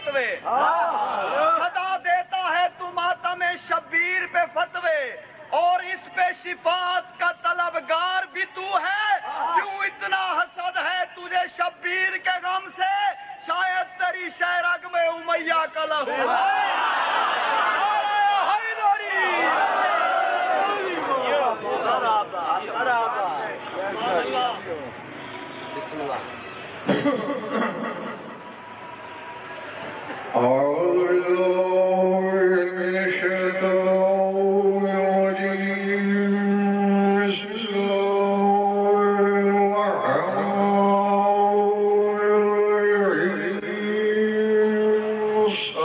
فتوے، صدا دیتا ہے تو ماتم شبیر پہ فتوے، اور اس پہ شفاعت کا طلبگار بھی تو ہے، کیوں اتنا حسد ہے تجھے شبیر کے غم سے، شاید تیری شہرگ میں امیہ کا لہو ہے۔ أعوذ بالله من الشيطان الرجيم بسم الله الرحمن الرحيم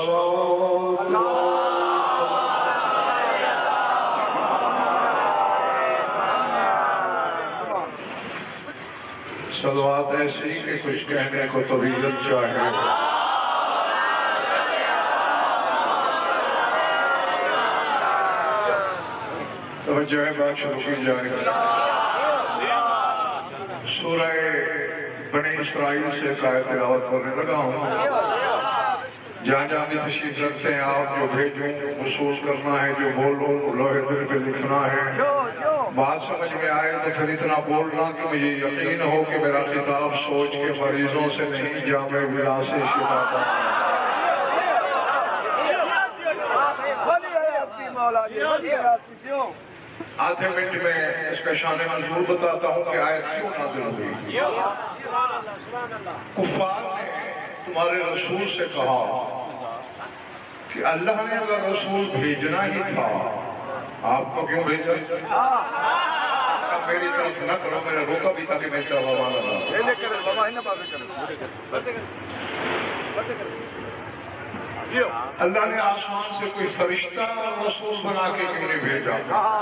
صلوات ایسی کہ کچھ کہنے کو طویلت چاہے، توجہ ہے، بات شروع کی جائے۔ سورہ بنی اسرائیل سے آیت تلاوت کرنے لگا ہوں۔ جہاں جہاں بھی تشریف رکھتے ہیں آپ، جو بھیجوں محسوس کرنا ہے، جو بولوں لوہے دل پہ لکھنا ہے، بات سمجھ میں آئے تو پھر اتنا بولنا کہ مجھے یقین ہو کہ میرا خطاب سوچ کے مریضوں سے نہیں، جامع بلا سے شفا کا۔ آدھے منٹ میں اس کا شان نزول بتاتا ہوں کہ آیت کیوں نازل ہوئی۔ کفار نے تمہارے رسول سے کہا کہ اللہ نے اگر رسول بھیجنا ہی تھا آپ کو کیوں بھیجا؟ اب میری طرف نہ کرو، میں نے روکا بھی تھا کہ میری طرف آواز نہ اللہ نے آسمان سے کوئی فرشتہ رسول بنا کے کیوں نہیں بھیجا؟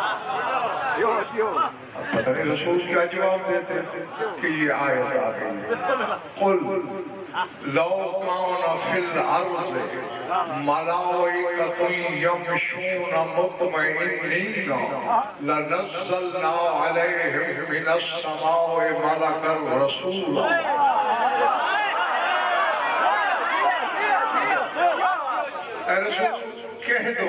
پتہ نہیں رسول کیا جواب دیتے کہ یہ آیت آ گئی، قل لو کان فی الارض ملائکۃ یمشون مطمئنین لنزلنا علیہم من السماء ملکا رسولا۔ اے رسول کہہ دو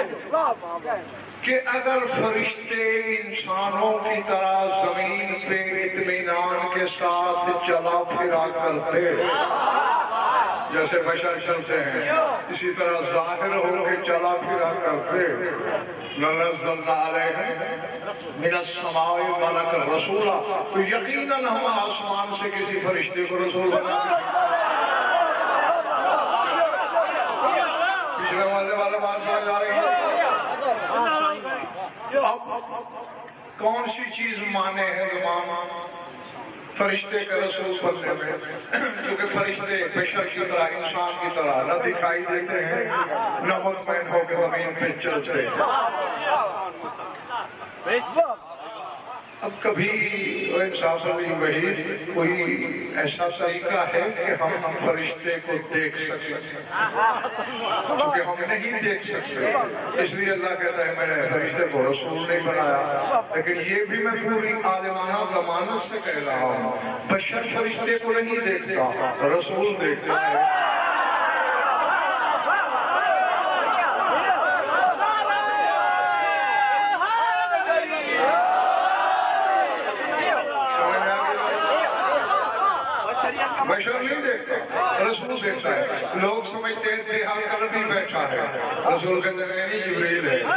کہ اگر فرشتے انسانوں کی طرح زمین پہ اطمینان کے ساتھ چلا پھرا کرتے جیسے بشر چلتے ہیں، اسی طرح ظاہر ہو کے چلا پھرا کرتے، لنزلنا علیہم من السماء ملکا رسولا، تو یقیناً ہم آسمان سے کسی فرشتے کو رسول بنا دیں۔ پچھلے والے بات سمجھ آ رہی ہے؟ اب کون سی چیز مانے ہے امام فرشتے کا رسول بننے میں؟ کیونکہ فرشتے بشر کی طرح، انسان کی طرح نہ دکھائی دیتے ہیں، نہ مطمئن ہو کے زمین پہ چلتے ہیں۔ اب کبھی انصاف سے وہی کوئی ایسا طریقہ ہے کہ ہم فرشتے کو دیکھ سکیں، کیونکہ ہم نہیں دیکھ سکتے، اس لیے اللہ کہتا ہے میں نے فرشتے کو رسول نہیں بنایا۔ لیکن یہ بھی میں پوری عالمانہ ضمانت سے کہہ رہا ہوں، بشر فرشتے کو نہیں دیکھتا، رسول دیکھتا ہے۔ بشر نہیں دیکھتا، رسول دیکھتا ہے۔ لوگ سمجھتے ہیں کہ ہر قلبی بیٹھا ہے، رسول کے اندر نہیں، جبریل ہے۔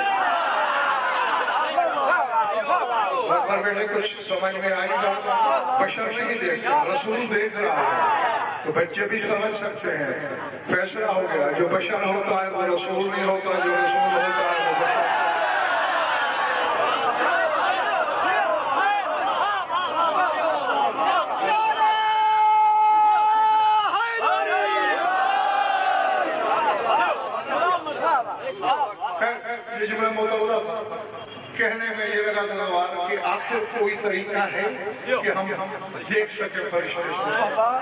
پر بیٹھے کچھ سمجھ میں آئے گا، بشر نہیں دیکھتا، رسول دیکھ رہا ہے۔ تو بچے بھی سمجھ سکتے ہیں، فیصلہ ہو گیا، جو بشر ہوتا ہے وہ رسول نہیں ہوتا، جو رسول ہوتا ہے وہ بشر۔ یہ جملہ موضوع تھا، کہنے میں یہ لگا سوال کہ آخر کوئی طریقہ ہے کہ ہم دیکھ سکیں فرشتے کو؟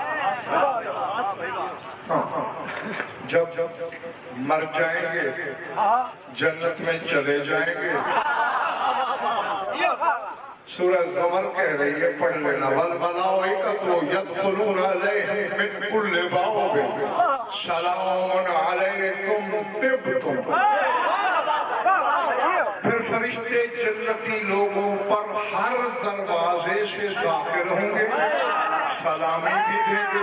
جب مر جائیں گے، جنت میں چلے جائیں گے، سورہ زمر کہہ رہی ہے، پڑھ لینا، والملائکۃ یدخلون علیہم من کل باب سلام علیکم طبتم۔ پھر فرشتے جنتی لوگوں پر ہر دروازے سے داخل ہوں گے، سلامی بھی دیں گے۔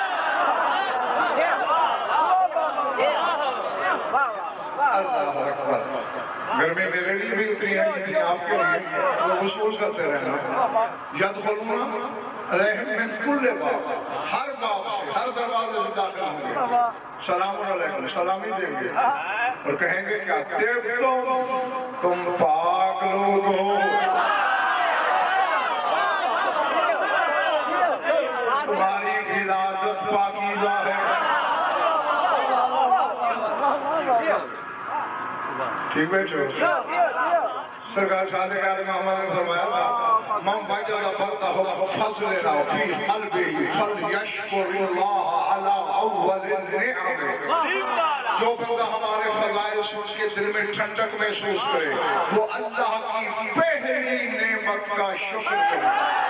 اللہ اکبر۔ گرمی میرے لیے بھی اتنی ہے جتنی آپ کے لیے، وہ وصول کرتے رہنا۔ یدخلون علیہم من کل باب، ہر باب سے، ہر دروازے سے داخل ہوں گے، سلام علیکم، سلامی دیں گے اور کہیں گے کیا؟ تم پاک لوگ ہو، تمہاری ولادت پاکیزہ ہے۔ ٹھیک بیٹھو۔ سرکار صادق عالم محمد نے فرمایا من وجد فرده فضلنا فی قلبه فلیشکر اللہ علی اول النعم۔ جو بندہ ہمارے فضائل سن کے دل میں ٹھنڈک محسوس کرے، وہ اللہ کی پہلی نعمت کا شکر کرے۔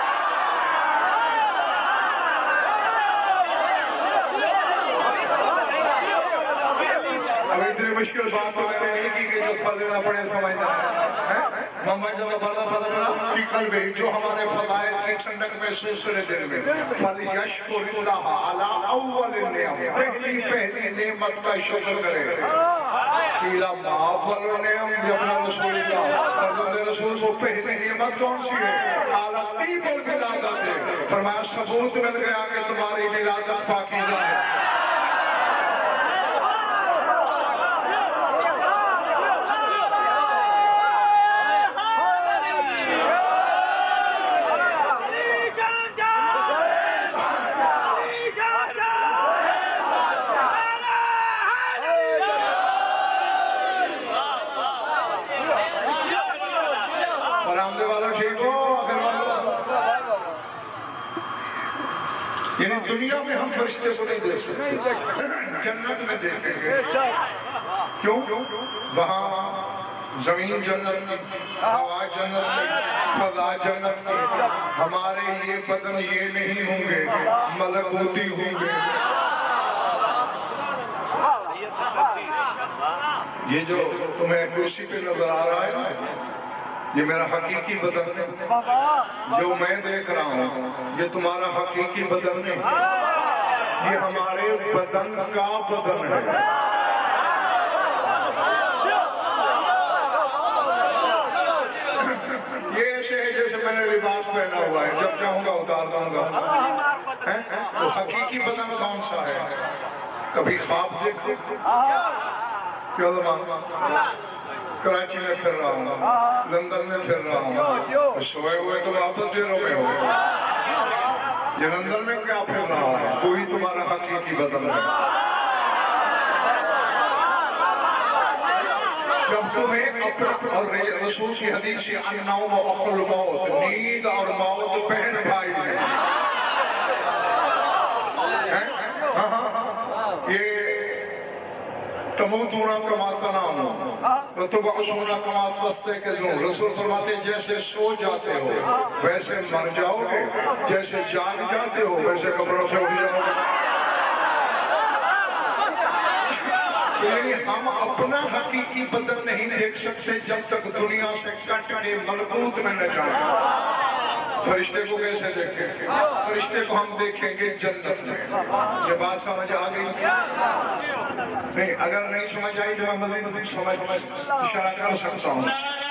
اب اتنی مشکل بات تو میں نے نہیں کی کہ جو فضل نہ پڑے سمجھنا ہے۔ محمد جب فضلنا فی قلبہ، جو ہمارے فضائل کی ٹھنڈک محسوس کرے دل میں، فلیشکر اللہ علی اول النعم، پہلی نعمت کا شکر کرے۔ قیل ما اول النعم، جبنا رسول اللہ فرزند رسول کو پہلی نعمت کون سی ہے؟ قال طیب الولادت، فرمایا ثبوت مل گیا کہ تمہاری ولادت پاکیزہ ہے۔ یعنی دنیا میں ہم فرشتے کو نہیں دیکھ سکتے، جنت میں دیکھیں گے۔ کیوں؟ وہاں زمین جنت کی، ہوا جنت کی، فضا جنت کی۔ ہمارے یہ بدن یہ نہیں ہوں گے، ملکوتی ہوں گے۔ یہ جو تمہیں کرسی پہ نظر آ رہا ہے نا، یہ میرا حقیقی بدن ہے۔ جو میں دیکھ رہا ہوں یہ تمہارا حقیقی بدن نہیں، یہ ہمارے بدن کا بدن ہے۔ یہ ایسے ہے جیسے میں نے لباس پہنا ہوا ہے، جب چاہوں گا اتار دوں گا۔ تو حقیقی بدن کون سا ہے؟ کبھی خواب دیکھو، کیوں زمان کراچی میں پھر رہا ہوں، لندن میں پھر رہا ہوں، سوئے ہوئے تو واپس ڈیروں میں ہو۔ یہ لندن میں کیا پھر رہا ہے؟ وہی تمہارا حقیقی بدن ہے۔ جب تمہیں اپنا، اور رسول کی حدیث ہے النوم اخو الموت، نیند اور موت بہن بھائی ہیں۔ یہ تموتون کما تنامون وتبعثون کما تستيقظون۔ رسول فرماتے ہیں جیسے سو جاتے ہو ویسے مر جاؤ گے، جیسے جاگ جاتے ہو ویسے قبروں سے اٹھ جاؤ گے۔ یعنی ہم اپنا حقیقی بدن نہیں دیکھ سکتے جب تک دنیا سے کٹ کے ملکوت میں نہ جائیں۔ فرشتے کو کیسے دیکھیں گے؟ فرشتے کو ہم دیکھیں گے جنت میں۔ یہ بات سمجھ آ گئی؟ نہیں، اگر نہیں سمجھ آئی تو میں مزید سمجھ اشارہ کر سکتا ہوں۔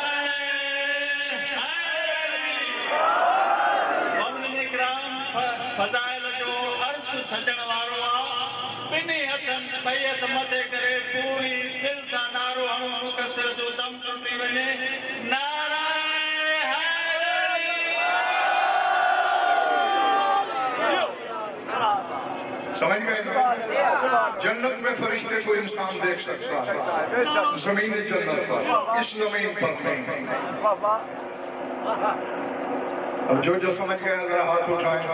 مومن اکرام فضائل جو عرش سجن وارو آ، بنی حتن بیت مدے کرے پوری دل سا نارو ہم مکسر سو دم چمپی ونے نعرہ سمجھ گئے؟ جنت میں فرشتے کو انسان دیکھ سکتا ہے، زمین جنت پر، اس زمین پر نہیں۔ اب جو سمجھ گئے ذرا ہاتھ اٹھائیں۔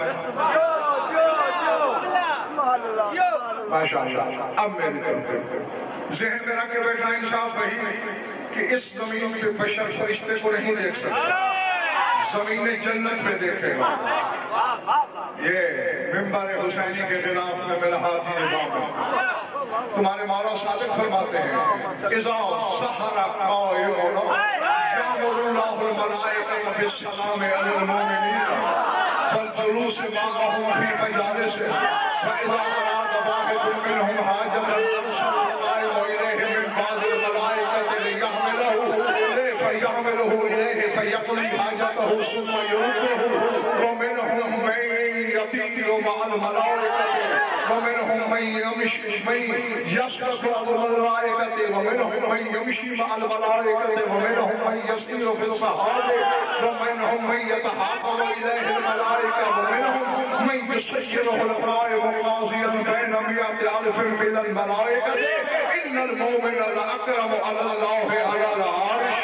ماشاءاللہ۔ اب میری طرف ذہن میں رکھ کے بیٹھا انصاف وہی کہ اس زمین پہ بشر فرشتے کو نہیں دیکھ سکتا، زمین جنت پہ دیکھے گا. یہ ممبر حسینی کے خلاف میں میرا ہاتھ یہ دامن. تمہارے مولا صادق فرماتے ہیں اذا سحر قائمون یامر اللہ الملائکۃ بالسلام علی المؤمنین والجلوس معهم فی مجالسه فاذا اراد واحد منهم حاجة ارسل القائم الیہ من بعض الملائکۃ لیحملہ فیحملہ الیہ فیقضی حاجته ثم یرده ومنهم من یطیر مع الملائکۃ ومنهم من يسبق على الملائكة ومنهم من يمشي مع الملائكة ومنهم من يسير في الصحاب ومنهم من يتحاكم إليه الملائكة ومنهم من يسيره القائم قاضيا بين 100,000 من الملائكة إن المؤمن لأكرم على الله على العرش.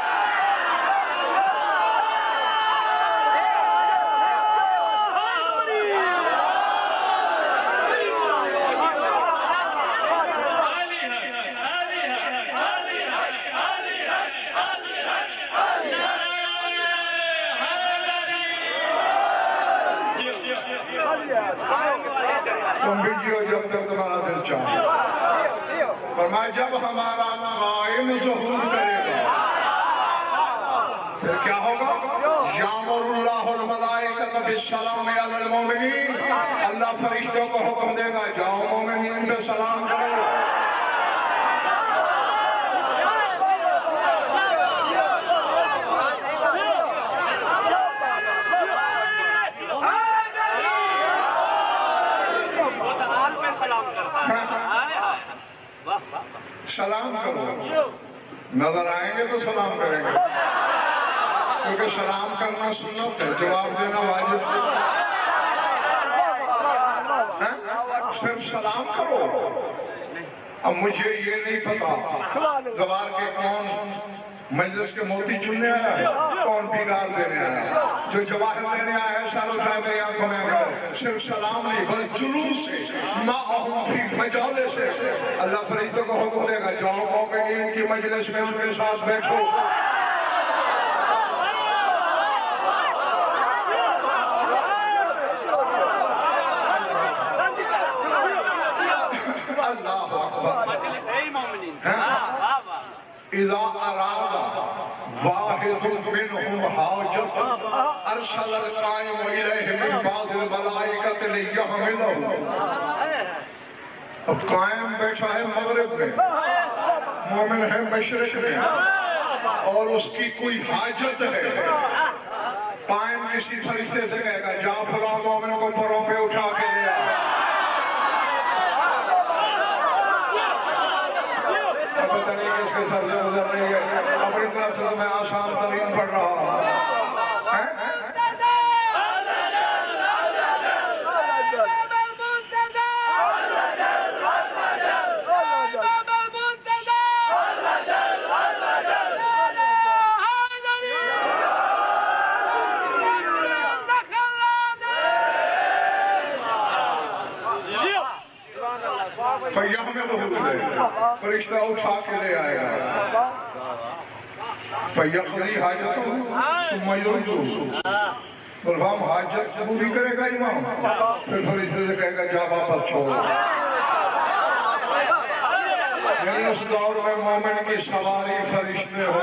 تم بھی جیو جب تک تمہارا دل چاہے. فرمایا جب ہمارا قائم ظہور کرے گا پھر کیا ہوگا؟ یامر اللہ الملائکۃ بالسلام علی المؤمنین. اللہ فرشتوں کو حکم دے گا جاؤ مومنین پہ سلام کرو. سلام کرو. نظر آئیں گے تو سلام کریں گے کیونکہ سلام کرنا سنت ہے، جواب دینا واجب ہے. صرف سلام کرو. اب مجھے یہ نہیں پتا گوار کے کون مجلس کے موتی چننے آیا ہے، کون بگار دینے آیا ہے. جو جواہر دینے آیا ہے سال اٹھائے میری آنکھوں میں آیا. صرف سلام نہیں بل جلوس سے معهم فی مجالس سے اللہ فرشتوں کو حکم دے گا جاؤ مومنین کی مجلس میں ان کے ساتھ بیٹھو. اللہ اکبر. اذا اراد واحد منهم حاجة ارسل القائم الیہ من بعض الملائکۃ لیحملہ. اب قائم بیٹھا ہے مغرب میں، مومن ہے مشرق میں، اور اس کی کوئی حاجت ہے. قائم کسی فرشتے سے کہے گا جا فلاں مومن کو پروں پہ اٹھا کے لے آ. پتہ نہیں کس کے سر سے گزر رہی ہے. اپنی طرف سے میں آسان ترین پڑھ رہا ہوں. فرشتہ اٹھا کے لے آئے گا. فیقضی حاجتہ ثم یرده. بلوام حاجت پوری کرے گا امام، پھر فرشتے سے کہے گا جا واپس چھوڑ. یعنی اس دور میں مومن کی سواری فرشتے ہو.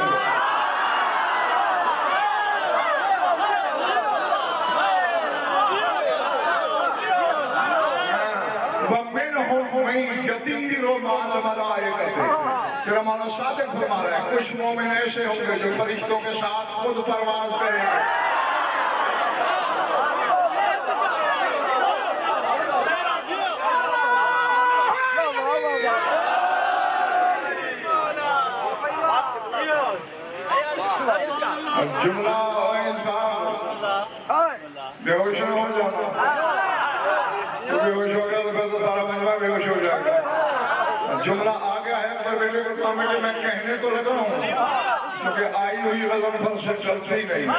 تیرا مولا صادق فرما رہا ہے کچھ مومن ایسے ہوں گے جو فرشتوں کے ساتھ خود پرواز کریں گے. جملہ انسان بے ہوش نہ ہو جاتا. بے ہوش ہو گیا تو پھر تو سارا مجمع بے ہوش ہو جائے گا. جملہ آ گیا ہے پر بیٹے کو کامل میں کہنے تو لگا ہوں کیونکہ آئی ہوئی غزم فل سے چلتی ہی نہیں.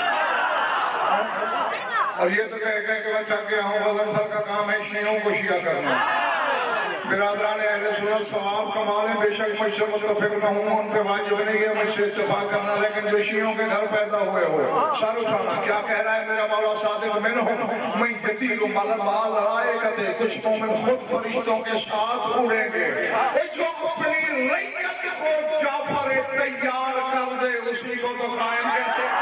اور یہ تو کہے گا کہ میں تھک گیا ہوں، غزم فل کا کام ہے شیعوں کو شیعہ کرنا. برادران اہل سنت ثواب کمالیں بے شک مجھ سے متفق نہ ہوں، ان پہ واجب نہیں ہے مجھ سے اتفاق کرنا، لیکن جو شیعوں کے گھر پیدا ہوئے ہو سر اٹھانا. کیا کہہ رہا ہے میرا مولا صادق منہم من یطیر الملائکۃ، کچھ مومن خود فرشتوں کے ساتھ اڑیں گے. جو اپنی ریت کو جعفر تیار کر دے اسی کو تو قائم کہتے ہیں.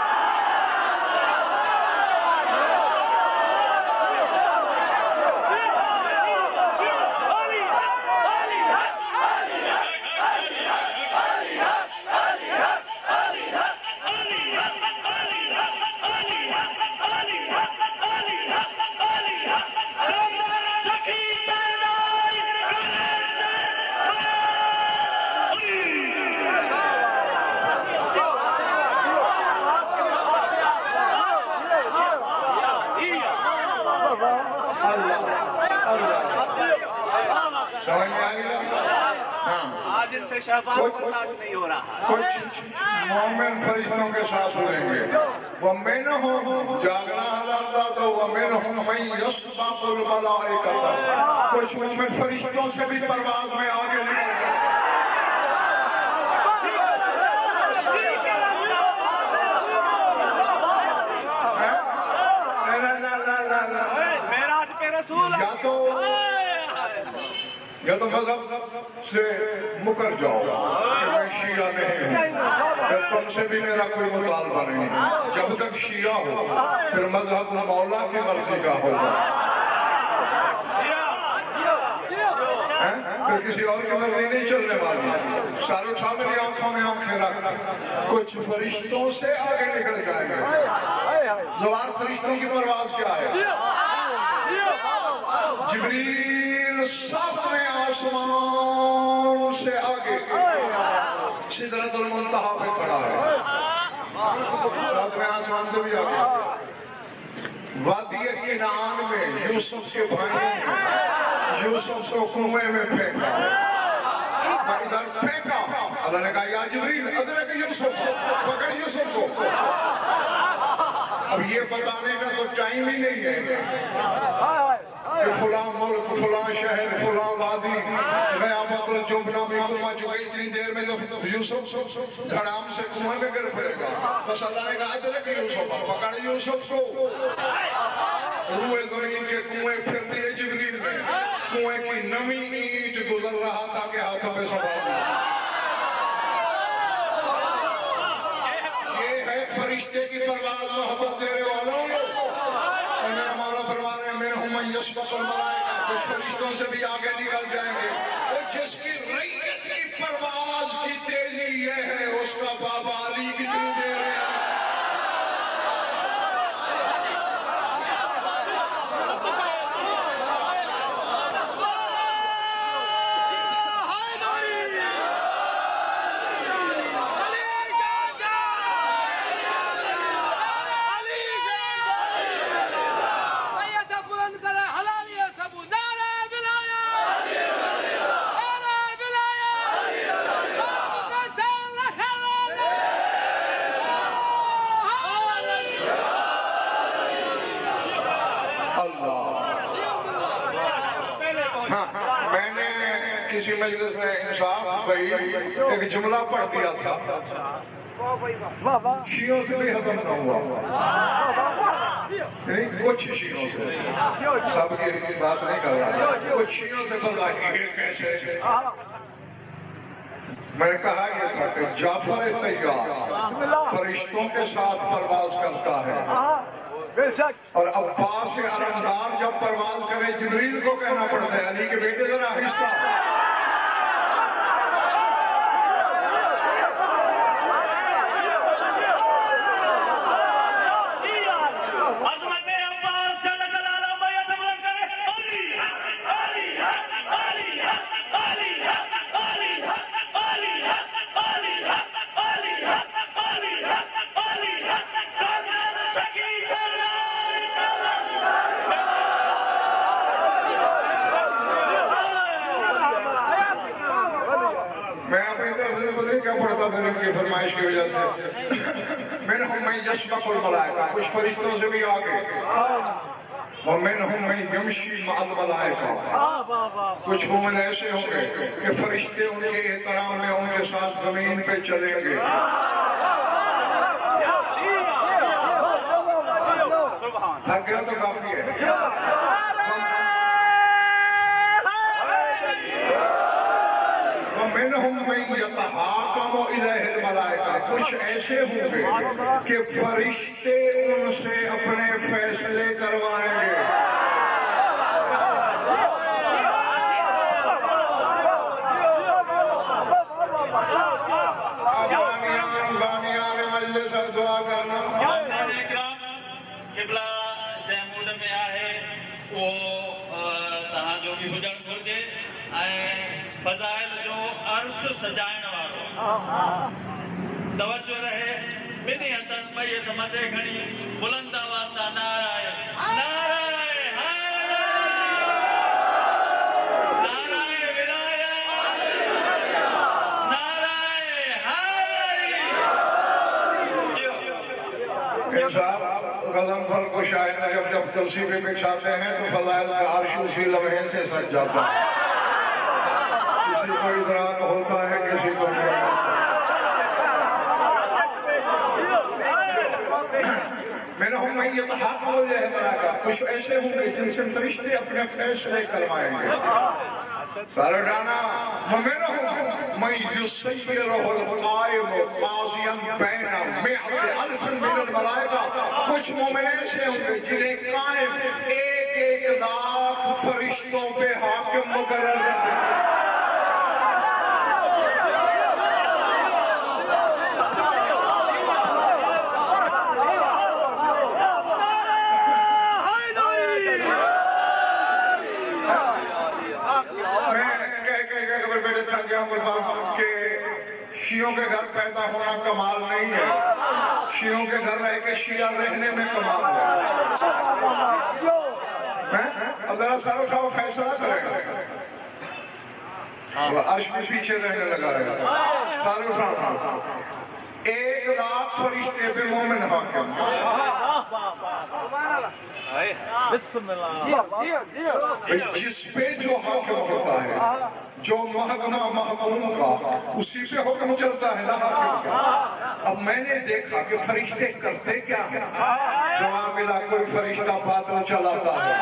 سمجھ میں آ گیا؟ آج ان سے شہباز برداشت نہیں ہو رہا. کچھ مومن فرشتوں کے ساتھ اڑیں گے. وَمِنْهُمْ جاگنا حضرت تو وَمِنْهُمْ مَنْ يَسْبَقُ الْمَلَائِكَةَ، کچھ مومن فرشتوں سے بھی پرواز میں آگے نکل گئے. معراج پہ رسول یا تو مذہب سے مکر جاؤ کہ میں شیعہ نہیں ہوں، پھر تم سے بھی میرا کوئی مطالبہ نہیں. جب تک شیعہ ہو پھر مذہب مولا کی مرضی کا ہوگا، پھر کسی اور کی مرضی نہیں چلنے والی. سارے اٹھا میری آنکھوں میں آنکھیں رکھ، کچھ فرشتوں سے آگے نکل جائیں گے. زوار فرشتوں کی پرواز کیا ہے؟ جبریل ساتویں آسمان سے آگے سدرۃ المنتہا پہ کھڑا ہے، ساتویں آسمان سے بھی آگے. وادی کنعان میں یوسف کے بھائیوں نے یوسف کو کنویں میں پھینکا. میں ادھر پھینکا، اللہ نے کہا یا جبریل ادرک یوسف، پکڑ یوسف کو. اب یہ بتانے کا تو ٹائم ہی نہیں ہے کہ فلاں ملک، فلاں شہر، فلاں وادی غیابت الجبنہ میں کنواں جو گئی اتنی دیر میں تو یوسف دھڑام سے کنویں میں گر پڑے گا. بس اللہ نے کہا ادرک یوسف، پکڑ یوسف کو. روئے زمین کے کنویں پھر دیے جبریل میں، کنویں کی نمی اینٹ گزر رہا تھا کہ ہاتھوں میں سنبھال لیا. یہ ہے فرشتے کی پرواز محبت تیرے والوں. اور میرا مولا فرما رہے ہیں منہم من یسبق الملائکہ، کچھ فرشتوں سے بھی آگے نکل جائیں گے. اور جس کی ریت کی پرواز کی تیزی یہ ہے اس کا بابا علی کتنی دیر ہے. کسی مجلس میں انصاف بھائی ایک جملہ پڑھ دیا تھا، شیعوں سے بھی ختم نہ ہوا. کچھ شیعوں سے، سب کی بات نہیں کر رہا، کچھ شیعوں سے بتائیے کیسے. میں نے کہا یہ تھا کہ جعفر تیار فرشتوں کے ساتھ پرواز کرتا ہے، اور عباس علمدار جب پرواز کرے جبریل کو کہنا پڑتا ہے علی کے بیٹے ذرا آہستہ. کی فرمائش کی وجہ سے منہم من یسبق الملائکہ، کچھ فرشتوں سے بھی آگے. ومنہم من یمشی مع الملائکہ، کچھ مومن ایسے ہوں گے کہ فرشتے ان کے احترام میں ان کے ساتھ زمین پہ چلیں گے. تھک گیا تو کافی ہے. ومنہم من یتحاکم الیہ الملائکہ، کچھ ایسے ہوں گے کہ فرشتے ان سے اپنے فیصلے کروائیں گے. بانیان مجلس دعا کرنا. قبلہ جंहिं मूड में आहे उहो तव्हांजो बि हुजणु घुरिजे ऐं फज़ाइल जो अर्श सजाइण वारो तवजो रहे. ॿिन्ही हथनि ॿई हथ मथे खणी बुलंद आवाज़ सां नारायण नारायण नारायण विलायत नारायण صاحب غزم پر کو شاعر جب کرسی پہ بٹھاتے ہیں تو فضائل کا عرش اسی لمحے سے سج جاتا ہے. کسی کو ادراک ہوتا ہے کسی کو نہیں. منہم من یتحاکم الیہ الملائکہ، کچھ ایسے ہوں گے جن سے فرشتے اپنے فیصلے کروائیں گے. سردانا ومنہم من یصیرہ القائم قاضیا بین مئۃ الف من الملائکہ، کچھ مومن ایسے ہوں گے جنہیں قائم 1 لاکھ فرشتوں پہ حاکم مقرر کر دیں. کہ شیعوں کے گھر پیدا ہونا کمال نہیں ہے، شیعوں کے گھر رہ کے شیعہ رہنے میں کمال ہے. اب ذرا سر اٹھاؤ فیصلہ کرے گا. عرش میں پیچھے رہنے لگا رہے گا. سر اٹھاؤ. 1 لاکھ فرشتے پہ مومن حاکم. جس پہ جو حاکم ہوتا ہے، جو محکمہ محکوم کا، اسی سے حکم چلتا ہے نا حاکم کا. اب میں نے دیکھا کہ فرشتے کرتے کیا ہیں. جواب ملا کوئی فرشتہ بادل چلاتا ہے،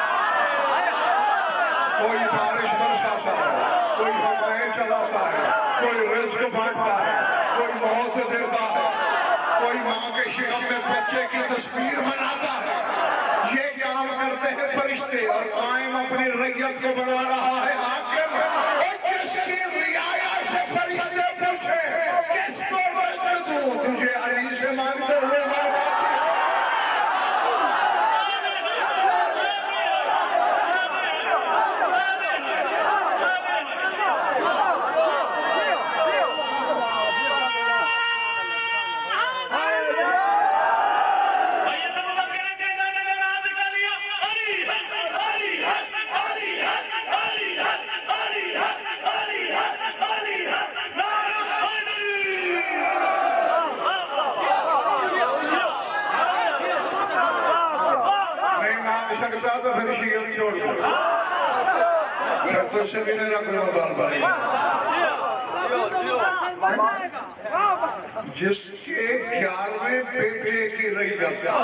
کوئی بارش برساتا ہے، کوئی ہوائیں چلاتا ہے، کوئی رزق بانٹتا ہے، کوئی موت دیتا ہے، کوئی ماں کے شکم میں بچے کی تصویر بناتا ہے. یہ کام کرتے ہیں فرشتے، اور قائم اپنی ریت کو بنا رہا ہے حاکم. جس کی رعایا سے فرشتے پوچھے کس کو رزق دوں، تجھے علی سے مانگتے ہوئے تو پھر شیعت چھوڑ دو، پھر تو شبی نے رکھ لو دان بھائی. جس کے 11ویں بیٹے کی رہی جاتا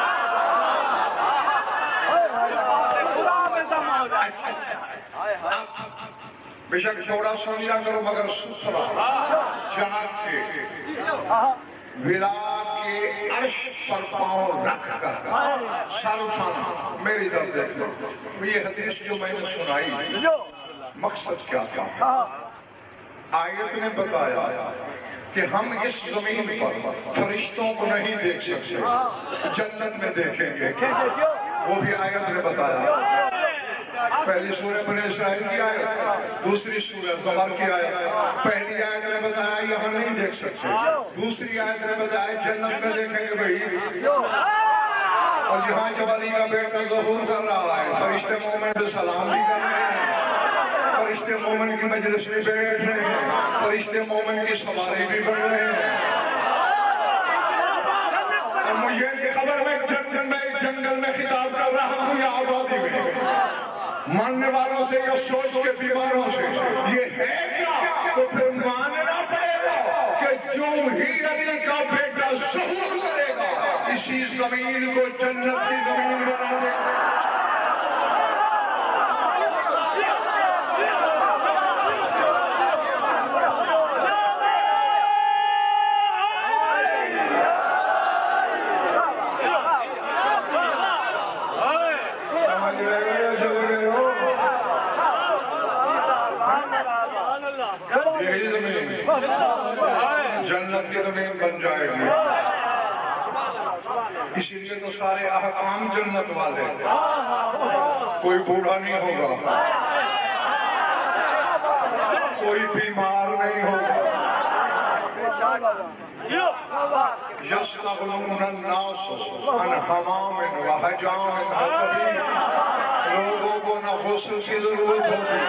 بے شک چھوڑا سمجھا کرو مگر سترا جہاں تھے ولا کے عرش پر پاؤں رکھ کر سر اٹھانا. میری طرف دیکھ لو. یہ حدیث جو میں نے سنائی مقصد کیا تھا؟ آیت نے بتایا کہ ہم اس زمین پر فرشتوں کو نہیں دیکھ سکتے، جنت میں دیکھیں گے. وہ بھی آیت نے بتایا. پہلی سورہ بنی اسرائیل کی آیت، دوسری سورہ زمر کی آیت. پہلی آیت نے بتایا یہاں نہیں دیکھ سکتے، دوسری آیت نے بتایا جنت میں دیکھیں گے بھائی. اور یہاں جب علی کا بیٹا ظہور کر رہا ہے، فرشتے مومن پہ سلام بھی کر رہے ہیں، فرشتے مومن کی مجلس میں بیٹھ رہے ہیں، فرشتے مومن کی سواری بھی بڑھ رہے ہیں. اور مجھے کی خبر میں میں جنگل میں خطاب کر رہا ہوں یا آبادی میں، ماننے والوں سے یا سوچ کے بیماروں سے، یہ ہے کیا؟ تو پھر ماننا پڑے گا کہ جو ہی علی کا بیٹا ظہور کرے گا اسی زمین کو جنت کی زمین بنا دے گا۔ یہی زمین جنت کی زمین بن جائے گی، اسی لیے تو سارے احکام جنت والے، کوئی بوڑھا نہیں ہوگا، کوئی بیمار نہیں ہوگا، یستغنون الناس عن حمام و حجام حطبی، لوگوں کو نہ غسل کی ضرورت ہوگی،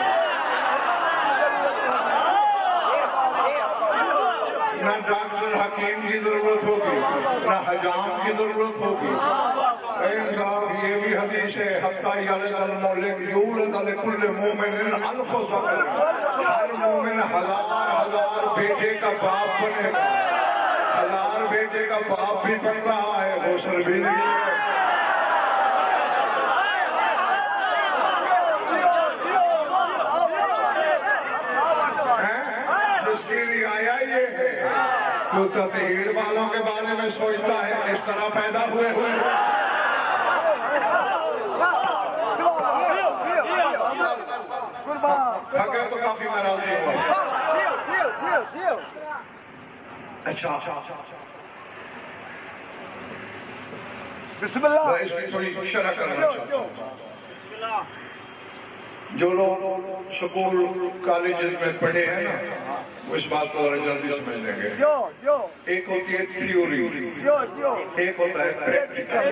نہ ڈاکٹر حکیم کی ضرورت ہوگی، نہ حجام کی ضرورت ہوگی۔ یہ بھی حدیث ہے، حتیٰ یلد المولد یولد لکل مومن الف ذکر، ہر مومن ہزار بیٹے کا باپ بنے گا، ہزار بیٹے کا باپ بھی بن رہا ہے، غسل بھی نہیں ہے۔ جس کی رعایا یہ ہے تو تطہیر والوں کے بارے میں سوچتا ہے اس طرح پیدا ہوئے تھکے تو کافی ناراضی ہوا۔ اچھا بسم اللہ، میں اس کی تھوڑی شرح کرنا چاہتا ہوں۔ جو لوگ سکول کالجز میں پڑھے ہیں نا وہ اس بات کو جلدی سمجھ لیں گے۔ ایک ہوتی ہے تھیوری، ایک ہوتا ہے پریکٹیکل،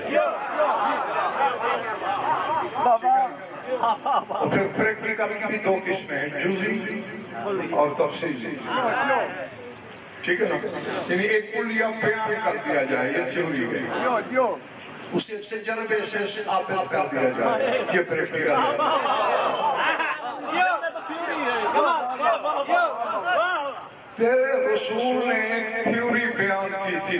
اور پھر پریکٹیکل کی بھی دو قسمیں ہیں، جزئی اور تفصیلی، ٹھیک ہے نا؟ یعنی ایک کلیہ بیان کر دیا جائے، یہ تھیوری ہے، اسے تجربے سے ثابت کر دیا جائے، یہ پریکٹیکل ہے۔ تیرے رسول نے ایک تھیوری بیان کی تھی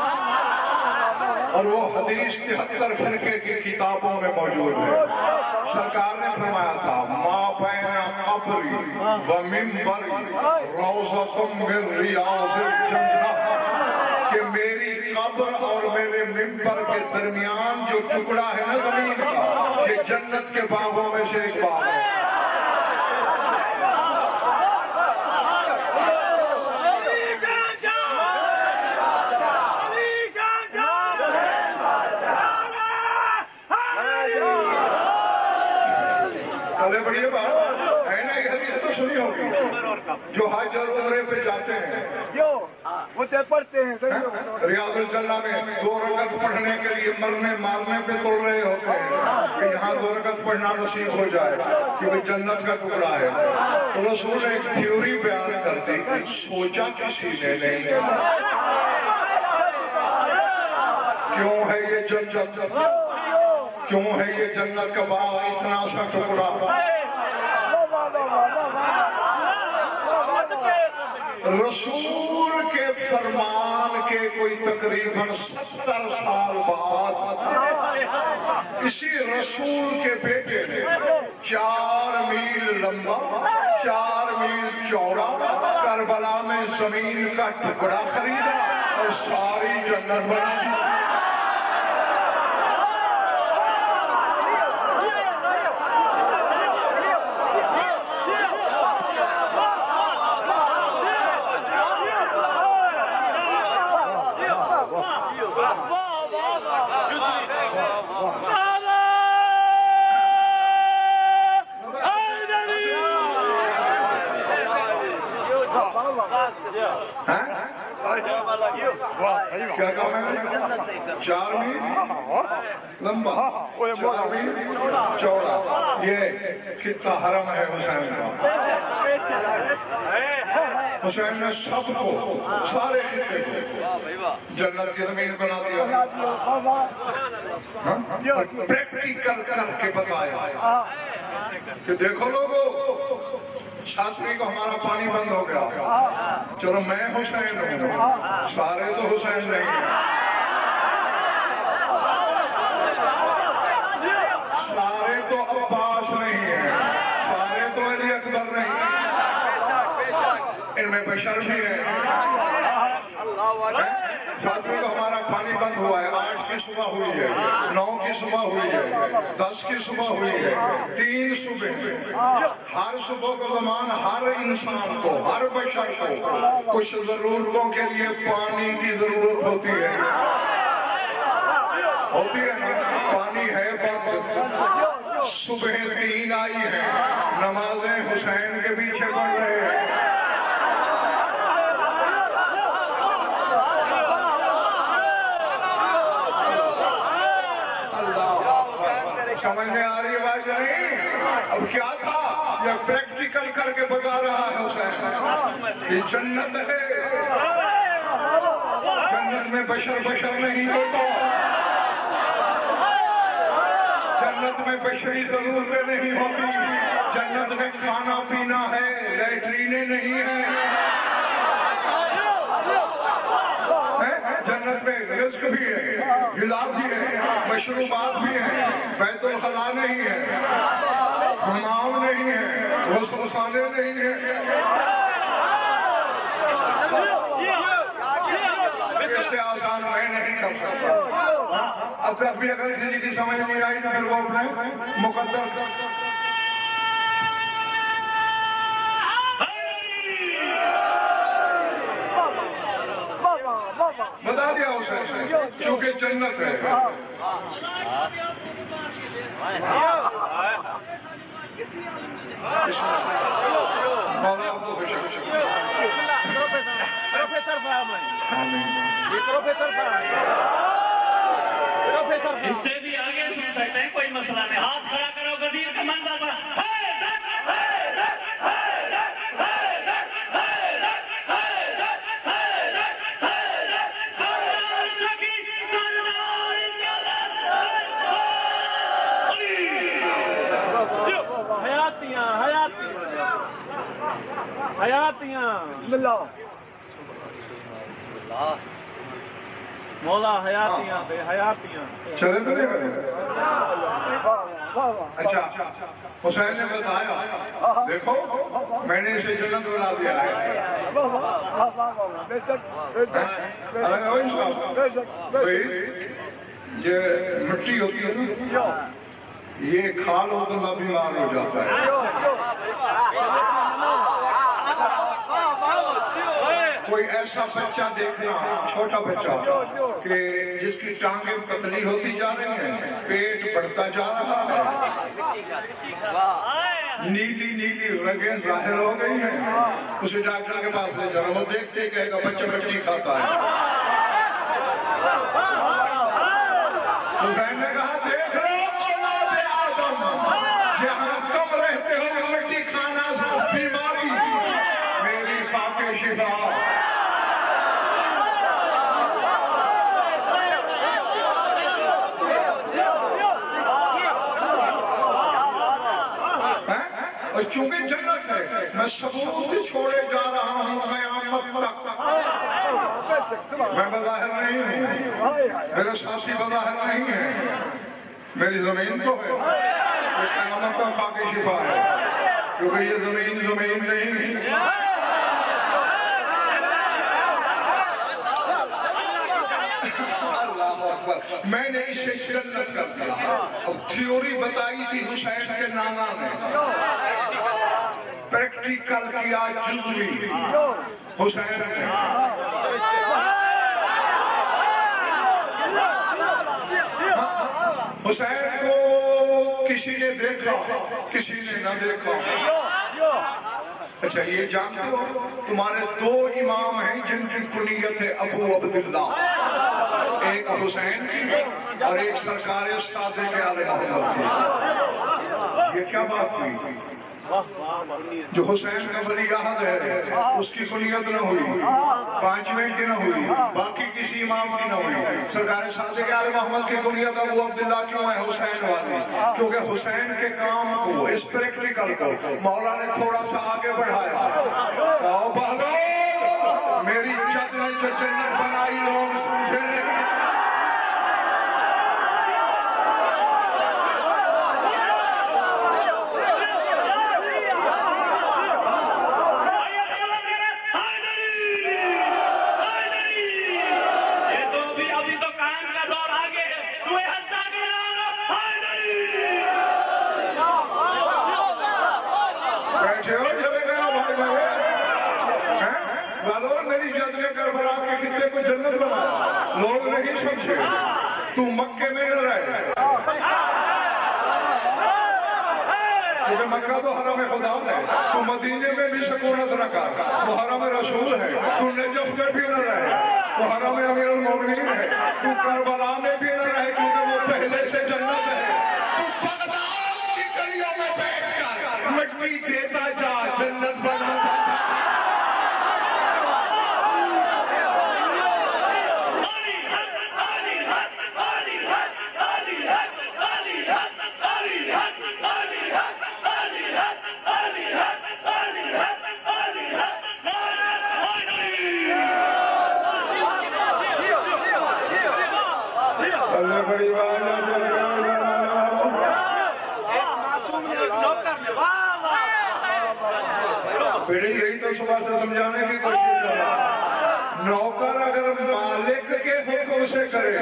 اور وہ حدیث 73 فرقے کی کتابوں میں موجود ہے۔ سرکار نے فرمایا تھا ما بین قبری و منبری روضۃ من ریاض الجنہ، کہ میری قبر اور میرے منبر کے درمیان جو ٹکڑا ہے نا زمین کا، یہ جنت کے باغوں میں سے ایک باغ ہے۔ بڑی بات ہے نا، یہ حدیث تو سنی ہوگی۔ جو حج اور عمرے پہ جاتے ہیں پڑھتے ہیں ریاض الجنہ میں 2 رکعت پڑھنے کے لیے مرنے مارنے پہ تل رہے ہوتے ہیں کہ یہاں 2 رکعت پڑھنا نصیب ہو جائے کیونکہ جنت کا ٹکڑا ہے۔ تو رسول نے ایک تھیوری بیان کر دی، سوچا کسی نے نہیں کیوں ہے یہ جنت، کیوں ہے یہ جنت کا باغ اتنا سا ٹکڑا؟ رسول کے فرمان کے کوئی تقریباً 70 سال بعد اسی رسول کے بیٹے نے 4 میل لمبا 4 میل چوڑا کربلا میں زمین کا ٹکڑا خریدا اور ساری جنت بنا دی۔ کیا کام ہے؟ 4 میل لمبا 4 میل چوڑا، یہ کتنا حرم ہے حسین کا۔ حسین نے سب کو، سارے خطے کو جنت کی زمین بنا دیا۔ پریکٹیکل کر کے بتایا کہ دیکھو لوگوں شاستری کو ہمارا پانی بند ہو گیا، چلو میں حسین ہوں، سارے تو حسین نہیں ہیں، سارے تو عباس نہیں ہیں، سارے تو علی اکبر نہیں ہیں، ان میں بشر بھی ہے۔ ساتویں کو ہمارا پانی بند ہوا ہے، 8 کی صبح ہوئی ہے، 9 کی صبح ہوئی ہے، 10 کی صبح ہوئی ہے، 3 صبح، ہر صبح کو زمان ہر انسان کو، ہر بشر کو کچھ ضرورتوں کے لیے پانی کی ضرورت ہوتی ہے نا، پانی ہے بند، صبح 3 آئی ہے، نمازیں حسین کے پیچھے پڑھ رہے ہیں۔ سمجھ میں آ رہی بات نہیں؟ اب کیا تھا؟ یہ پریکٹیکل کر کے بتا رہا ہے حسین، یہ جنت ہے، جنت میں بشر نہیں ہوتا، جنت میں بشری ضرورتیں نہیں ہوتی، جنت میں کھانا پینا ہے، لیٹرینیں نہیں ہیں، جنت میں رزق بھی ہے، غذا بھی ہے، مشروبات بھی ہیں، بیت الخلا نہیں ہے، حمام نہیں ہے، غسلخانے نہیں ہے۔ اس سے آسان میں نہیں کر سکتا۔ اب تک بھی اگر کسی کی سمجھ نہیں آئی تو پھر وہ اپنے مقدر بتا دیا اسے، چونکہ جنت ہے۔ مولا آپ کو خوش اس سے بھی آگے سن سکتے ہیں، کوئی مسئلہ نہیں، ہاتھ کھڑا کرو غدیر کا منظر پر۔ حیاتیاں بسم اللہ مولا، حیاتیاں بے حیاتیاں چلے تو نہیں۔ اچھا حسین نے بتایا، دیکھو میں نے اسے جنت بنا دیا ہے۔ یہ مٹی ہوتی ہے نا، یہ کھال ہو بندہ بیمار ہو جاتا ہے۔ کوئی ایسا بچہ دیکھنا، چھوٹا بچہ کہ جس کی ٹانگیں پتلی ہوتی جا رہی ہیں، پیٹ بڑھتا جا رہا ہے، نیلی نیلی رگیں ظاہر ہو گئی ہیں، اسے ڈاکٹر کے پاس لے جانا، وہ دیکھتے کہے گا بچہ مٹی کھاتا ہے۔ حسین نے کہا دیکھ رہے ہو اولاد آدم، جہاں تم رہتے ہو مٹی کھانا بیماری، میری خاک شفا۔ اور چونکہ جنت ہے، میں ثبوت چھوڑے جا رہا ہوں قیامت تک۔ میں بظاہر نہیں ہوں، میرے ساتھی بظاہر نہیں ہیں، میری زمین تو ہے، یہ قیامت تک خاک شفا ہے، کیونکہ یہ زمین نہیں ہے۔ میں نے اسے جنت کر دیا۔ اب تھیوری بتائی تھی حسین کے نانا نے، پریکٹیکل کیا جزوی حسین نے۔ حسین کو کسی نے دیکھا، کسی نے نہ دیکھا۔ اچھا یہ جانتے ہو تمہارے 2 امام ہیں جن کی کنیت ہے ابو عبداللہ، ایک حسین کی اور ایک سرکار صادق علیہ السلام کی۔ یہ کیا بات ہوئی؟ جو حسین کا ولی عہد ہے اس کی کنیت نہ ہوئی، پانچویں کی نہ ہوئی، باقی کسی امام کی نہ ہوئی۔ سرکار صادق آل محمد کی کنیت ابو عبداللہ کیوں ہے؟ حسین والی، کیونکہ حسین کے کام کو، اس پریکٹیکل کو مولا نے تھوڑا سا آگے بڑھایا۔ آؤ بہلول، میری جد نے جو جنت بنائی لوگ سمجھے نہیں۔ میری جد نے کربلا کے خطے کو جنت بنایا، لوگ نہیں سمجھے۔ تو مکے میں نہ رہے، کیونکہ مکہ تو حرم خدا ہے، تو مدینے میں بھی سکونت نہ کر، وہ حرم رسول ہے۔ تو نجف میں بھی نہ رہے، وہ حرم امیر المومنین ہے۔ تو کربلا میں بھی نہ رہے، کیونکہ وہ پہلے سے جنت ہے۔ تو بغداد کی گلیوں میں بیٹھ کر مٹی دیتا جا، جنت بناتا۔ یہی تو صبح سے سمجھانے کی کوشش کر رہا، نوکر اگر مالک کے حکم سے کرے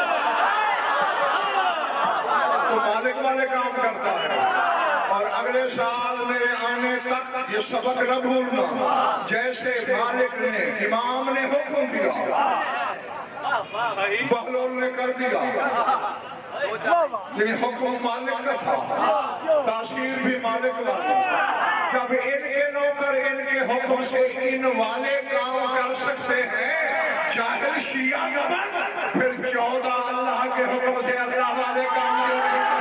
تو مالک والے کام کرتا ہے۔ اور اگلے سال میرے آنے تک یہ سبق نہ بھولنا، جیسے مالک نے، امام نے حکم دیا، بہلول نے کر دیا، لیکن حکم مالک کا تھا، تاثیر بھی مالک والا۔ جب ان کے نوکر ان کے حکم سے ان والے کام کر سکتے ہیں، جاہل شیعہ گبن، پھر 14 اللہ کے حکم سے اللہ والے کام کیوں نہیں کرتے؟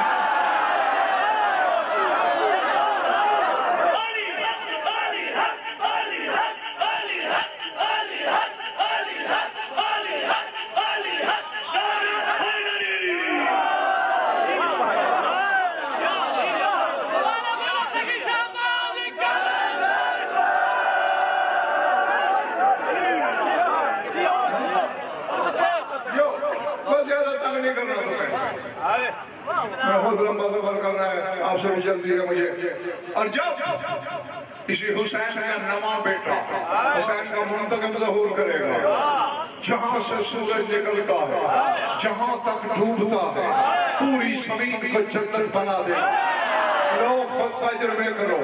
لمبا سفر کرنا ہے، آپ سے بھی جلدی ہے مجھے۔ اور جب اسی حسین کا نواں بیٹا حسین کا منتقم ظہور کرے گا، جہاں سے سورج نکلتا ہے، جہاں تک ڈوبتا ہے، پوری زمین کو جنت بنا دے۔ لوگ خود تجربے کرو،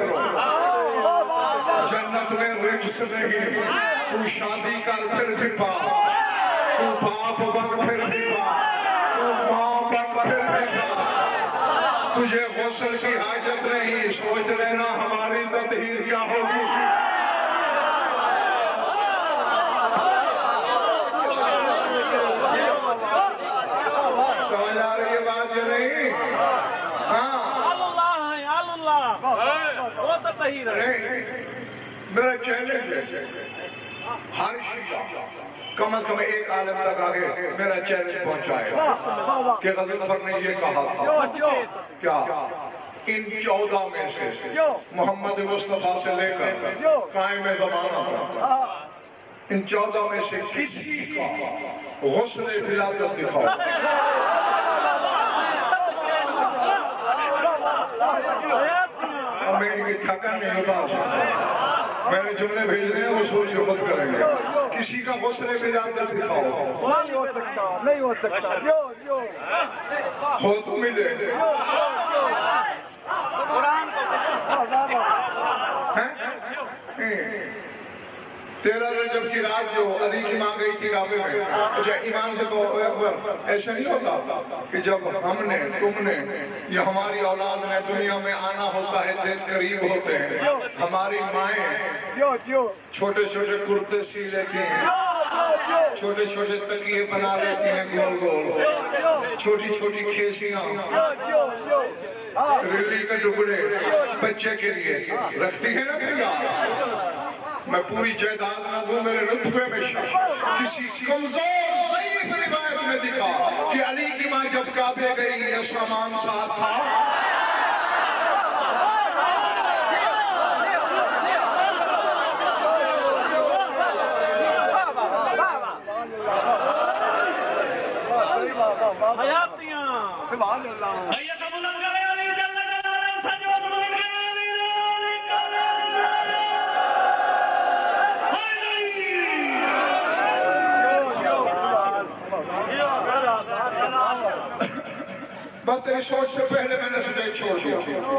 جنت میں رجس نہیں، تو شادی کر پھر بھی پا، تو باپ بن پھر بھی پا، تو ماں بن پھر بھی پا۔ تجھے غسل کی حاجت نہیں، سوچ لینا ہماری تطہیر کیا ہوگی۔ سمجھ آ رہی ہے بات یا نہیں؟ ہاں وہ تو صحیح رہے۔ میرا چیلنج ہے، ہر شیعہ کم از کم ایک عالم تک آگے میرا چیلنج پہنچائے کہ غضنفر نے یہ کہا تھا کیا ان 14 میں سے محمد مصطفیٰ سے لے کر قائم زمانہ تک ان 14 میں سے کسی کا غسل ولادت دکھاؤ۔ اب میری کی تھکن نہیں ہوتا، میں نے جملے بھیج رہے ہیں وہ سوچ کے خود کریں گے۔ کسی کا غسل ولادت دکھاؤ۔ نہیں ہو سکتا، نہیں ہو سکتا۔ ہو تو ملے۔ تیرہ رجب کی رات جو علی کی ماں گئی تھی کعبے میں، اچھا ایمان سے تو ایسا نہیں ہوتا کہ جب ہم نے، تم نے یا ہماری اولاد نے دنیا میں آنا ہوتا ہے، دن قریب ہوتے ہیں، ہماری مائیں چھوٹے چھوٹے کرتے سی لیتی ہیں، چھوٹے چھوٹے تکیے بنا لیتی ہیں گول گول، چھوٹی چھوٹی کھیسیاں، ریلی کے ٹکڑے بچے کے لیے رکھتی ہے نا بھیا؟ میں پوری جائیداد نہ دوں، میرے رتبے میں کسی کمزور ضعیف روایت میں دکھا کہ علی کی ماں جب کعبے گئی یہ سامان ساتھ تھا. بس تیری سوچ سے پہلے میں نے تجھے چھوڑ دیا.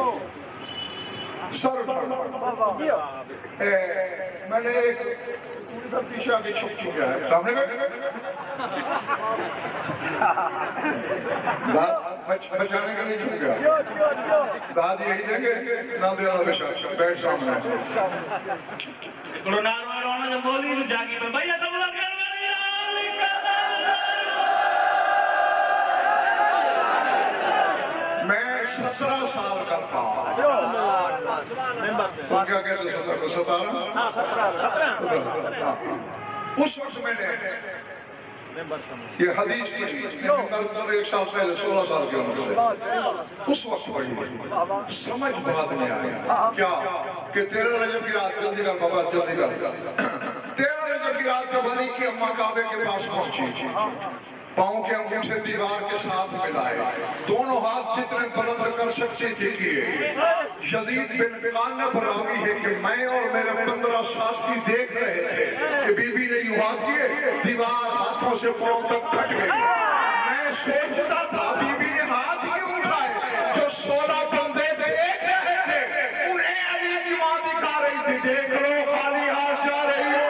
میں نے ایک پیچھے آگے چھپ چکا ہے سامنے میں بچانے کے لیے چھپ گیا. داد یہی دیں گے نہ دیا بیٹھ سامنے. میں 17 سال کا تھا. تم کیا کہتے 17 اس وقت میں نے یہ حدیث پڑھی. ایک سال پہلے 16 سال کی عمر سے اس وقت پڑھی. سمجھ بات نہیں آیا کیا کہ 13 رجب کی رات جلدی کر بابا جلدی کر. 13 رجب کی رات جب علی کی اماں کعبے کے پاس پہنچی پاؤں کے انگوٹھے دیوار کے ساتھ ملائے دونوں ہاتھ جتنے بلند کر سکتی تھی کیے. یزید بن قانب راوی ہے کہ میں اور میرے 15 ساتھی دیکھ رہے تھے کہ بی بی نے یوں ہاتھ کیے دیوار ہاتھوں سے پاؤں تک پھٹ گئی. میں سوچتا تھا بی بی نے ہاتھ کیوں اٹھائے؟ جو 16 بندے دیکھ رہے تھے انہیں علی کی ماں دکھا رہی تھی. دیکھ لو خالی ہاتھ جا رہی ہے.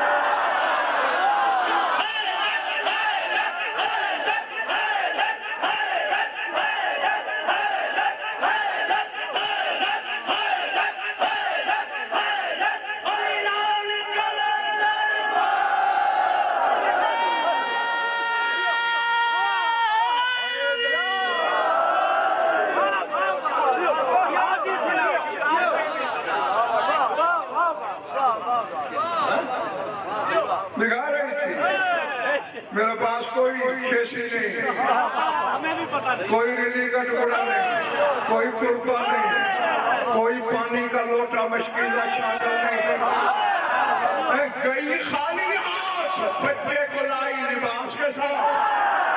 دکھا رہی تھی. میرے پاس کوئی کھیسی نہیں, کوئی ریلی کا ٹکڑا نہیں, کوئی کرتا نہیں, کوئی پانی کا لوٹا مشکیزہ چھاٹا نہیں. گئی خالی ہاتھ بچے کو لائی لباس کے ساتھ.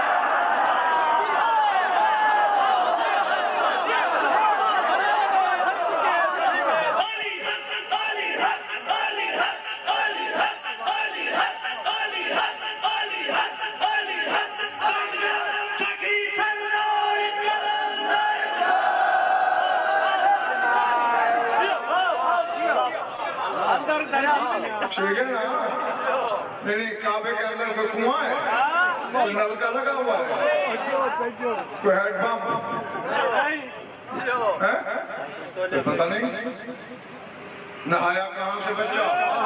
ٹھیک ہے نا؟ میری کعبے کے اندر کوئی کنواں ہے, نل کا لگا ہوا ہے, کوئی ہیڈ پمپ پتہ نہیں نہایا کہاں سے بچہ.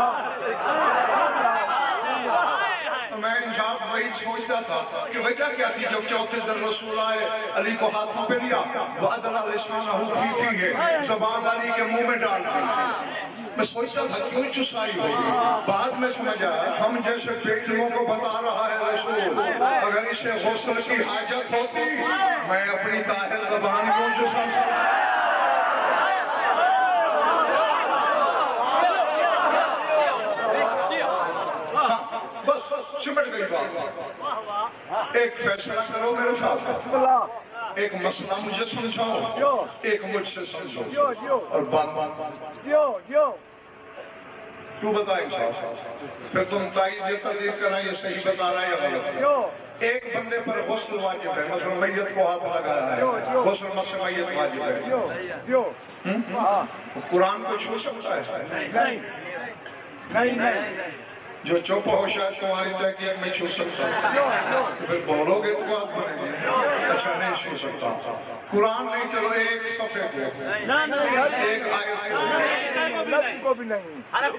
میں انصاف وہی سوچتا تھا کہ وجہ کیا تھی جب چوتھے دن رسول آئے علی کو ہاتھوں پہ لیا وَأَدْلَى لِسَانَهُ فِي فِيهِ زبان علی کے منہ میں ڈال دی. میں سوچتا تھا کیوں چسائی ہوگی. بعد میں سمجھ آیا ہم جیسے بیٹیوں کو بتا رہا ہے رسول اگر اسے غسل کی حاجت ہوتی میں اپنی طاہر زبان کیوں چساتا. بس چمٹ گئی بات. ایک فیصلہ کرو میرے ساتھ, ایک مسئلہ مجھے سمجھاؤ, ایک مجھ سے سمجھو اور بات تو بتائیں صاحب. پھر تم تائید یہ تدریج کرنا یہ صحیح بتا رہا ہے یا غلط. ایک بندے پر غسل واجب ہے, مثلا میت کو ہاتھ لگایا ہے, غسل مثلا میت واجب ہے. قرآن کو چھو سکتا ہے؟ نہیں. جو چپ ہو شاید تمہاری تحقیق میں چھو سکتا ہے, پھر بولو گے تو آپ بنیں گے. اچھا نہیں چھو سکتا. قرآن نہیں چلو ایک صفحے کو, ایک آیت کو بھی نہیں,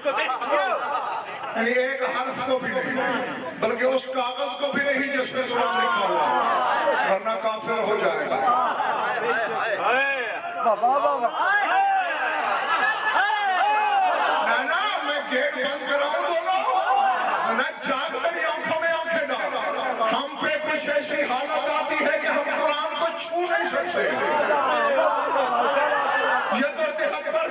یعنی ایک حرف کو بھی نہیں, بلکہ اس کاغذ کو بھی نہیں جس پہ قرآن لکھا ہوا, ورنہ کافر ہو جائے گا. نا میں گیٹ بند کراؤں دونوں نہ جاگ کر آنکھوں میں آنکھیں ڈال ہم پہ کچھ ایسی حالت آتی ہے کہ ہم قرآن کو چھو نہیں سکتے یہ تو 73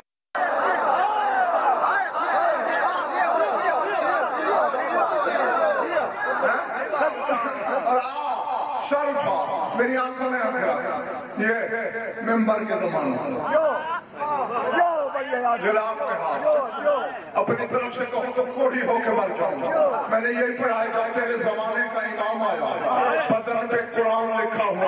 اور سر تھا میری آنکھوں میں آنکھیں یہ ممبر کے زمانہ جلاب میں ہاتھ اپنی طرف سے کہوں تو کوڑی ہو کے مر جاؤں گا میں نے یہی پڑھائی گا تیرے زمانے کا امام آیا بدن پہ قرآن لکھا ہوا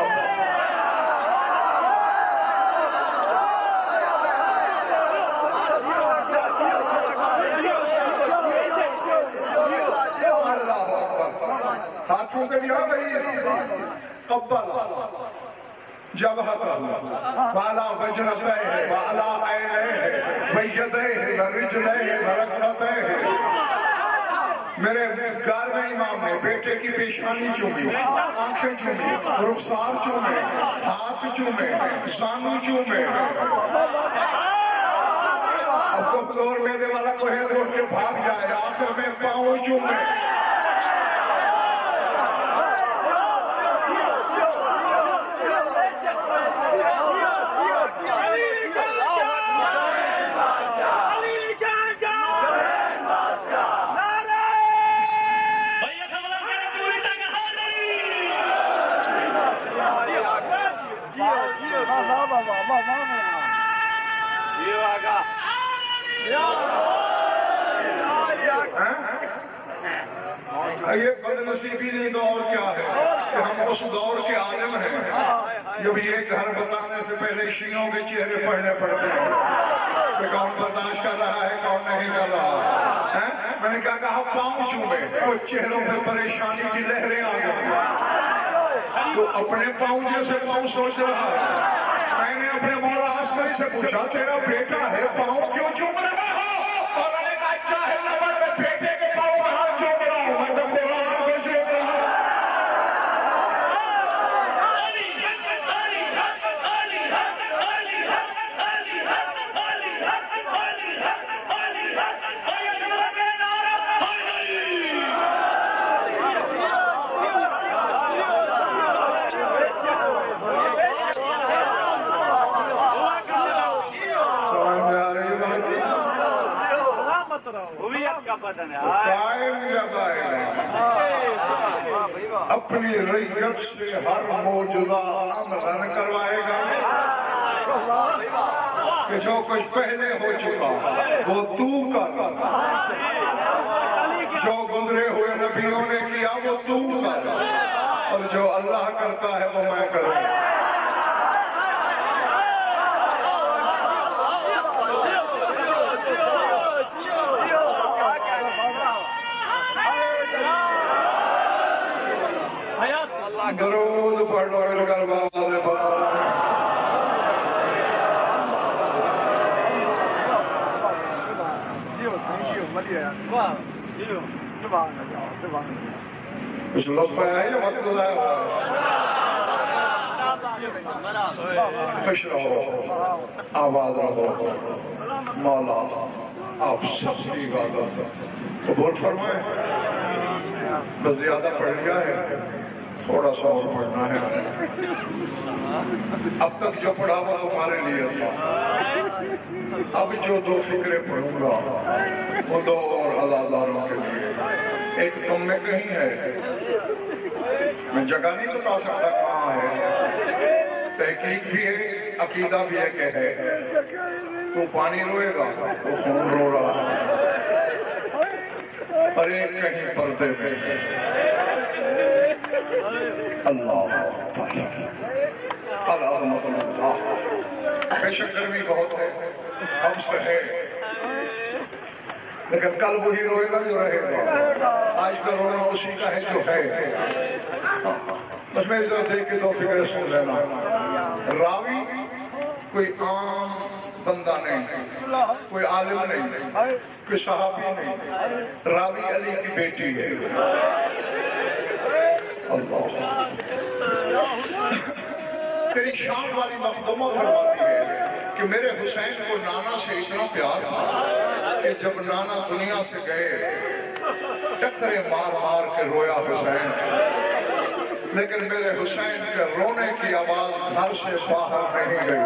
اللہ اکبر ہاتھوں کے لیا گئی قبل جبہتہ والا وجنتہ ہے والا عینہ ہے ویدہ ہے ورجلہ ہے ورکلتہ ہے میرے گھر میں امام نے بیٹے کی پیشانی چومی آنکھیں چومی رخسار چومے ہاتھ چومے زانو چومے اب تو دور میدے والا کو ہے دوڑ کے بھاگ جائے آخر میں پاؤں چومے یہ بدنصیبی نہیں تو اور کیا ہے کہ ہم اس دور کے عالم ہیں جب یہ گھر بتانے سے پہلے شیعوں کے چہرے پڑھنے پڑتے ہیں کہ کون برداشت کر رہا ہے کون نہیں کر رہا ہے میں نے کہا پاؤں چومے وہ چہروں پہ پریشانی کی لہریں آ گئی تو اپنے پاؤں جیسے پاؤں سوچ رہا ہے میں نے اپنے مولا عسکری سے پوچھا تیرا بیٹا ہے پاؤں کیوں چوم رہا ہو اور میں نے کہا چاہے نمبر میں بیٹے کے پاؤں میں ہاتھ چوم رہا ہوں میں تو قرآن کو چوم رہا ہوں قائم جب آئے اپنی ریت سے ہر موجودہ عمل کروائے گا کہ جو کچھ پہلے ہو چکا وہ تو کر جو گزرے ہوئے نبیوں نے کیا وہ تو کر اور جو اللہ کرتا ہے وہ میں کروں درود پڑھ لو مل کر بابا دے پتا کچھ لطف ہے یا مطلب ہے خوش رہو آباد رہو مولا آپ سب کی عبادت قبول فرمائیں بس زیادہ پڑھ گیا ہے تھوڑا سا اور پڑھنا ہے اب تک جو پڑھا وہ تمہارے لیے تھا اب جو دو فکریں پڑھوں گا وہ دو اور عزاداروں کے لیے ایک تم میں کہیں ہے میں جگہ نہیں بتا سکتا کہاں ہے تحقیق بھی ہے عقیدہ بھی ہے کہ ہے تو پانی روئے گا تو خون رو رہا ہے اور ایک کہیں پردے میں اللہ العظمت اللہ بے شک گرمی بہت ہے ہم سے ہے لیکن کل وہی روئے گا جو رہے گا آج کا رونا اسی کا ہے جو ہے بس میری طرف دیکھ کے دو فکریں سن لینا راوی کوئی عام بندہ نہیں کوئی عالم نہیں کوئی صحابی نہیں راوی علی کی بیٹی ہے اللہ تیری شان والی مخدومہ فرماتی ہے کہ میرے حسین کو نانا سے اتنا پیار تھا کہ جب نانا دنیا سے گئے ٹکرے مار مار کے رویا حسین، لیکن میرے حسین کے رونے کی آواز گھر سے باہر نہیں گئی۔